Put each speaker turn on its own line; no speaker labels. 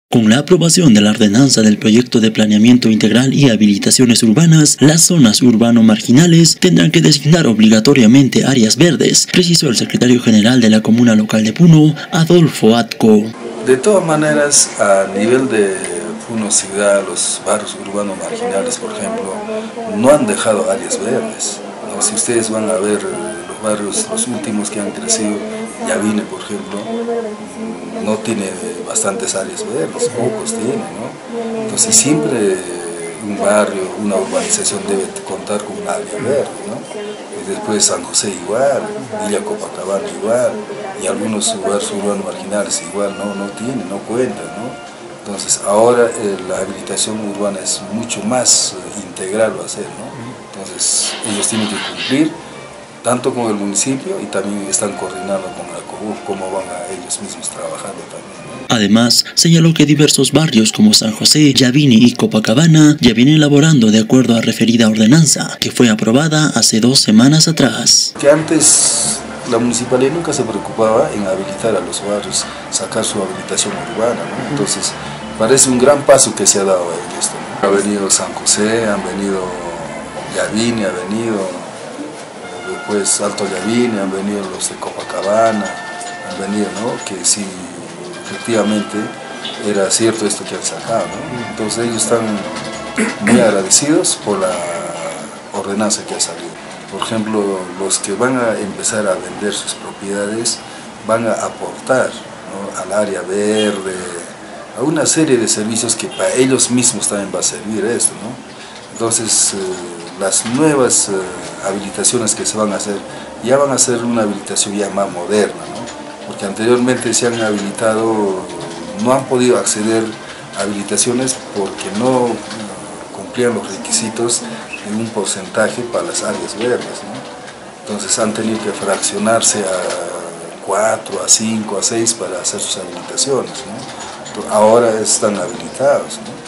Con la aprobación de la ordenanza del proyecto de planeamiento integral y habilitaciones urbanas, las zonas urbano-marginales tendrán que designar obligatoriamente áreas verdes, precisó el secretario general de la Comuna Local de Puno, Adolfo Atco.
De todas maneras, a nivel de Puno ciudad, los barrios urbanos marginales, por ejemplo, no han dejado áreas verdes, ¿no? Si ustedes van a ver los barrios, los últimos que han crecido, Yavine, por ejemplo, no tiene bastantes áreas verdes, pocos tiene, ¿no? Entonces siempre un barrio, una urbanización debe contar con un área verde, ¿no? Y después San José igual, Villa Copacabana igual, y algunos barrios urbanos marginales igual no tienen, no cuentan, ¿no? Entonces ahora la habilitación urbana es mucho más integral, va a ser, ¿no? Entonces ellos tienen que cumplir tanto con el municipio y también están coordinando con la COBUG cómo van a ellos mismos trabajando también, ¿no?
Además, señaló que diversos barrios como San José, Yavine y Copacabana ya vienen elaborando de acuerdo a referida ordenanza, que fue aprobada hace 2 semanas atrás.
Que antes la municipalidad nunca se preocupaba en habilitar a los barrios, sacar su habilitación urbana, ¿no? Entonces parece un gran paso que se ha dado en esto, ¿no? Ha venido San José, han venido Yavine, ha venido después Alto Yavine, han venido los de Copacabana, han venido, ¿no? Que sí, efectivamente era cierto esto que han sacado, ¿no? Entonces ellos están muy agradecidos por la ordenanza que ha salido. Por ejemplo, los que van a empezar a vender sus propiedades van a aportar, ¿no?, al área verde, a una serie de servicios que para ellos mismos también va a servir esto, ¿no? Entonces, las nuevas habilitaciones que se van a hacer, ya van a ser una habilitación ya más moderna, ¿no? Porque anteriormente se han habilitado, no han podido acceder a habilitaciones porque no cumplían los requisitos en un porcentaje para las áreas verdes, ¿no? Entonces han tenido que fraccionarse a 4, a 5, a 6 para hacer sus habilitaciones, ¿no? Ahora están habilitados, ¿no?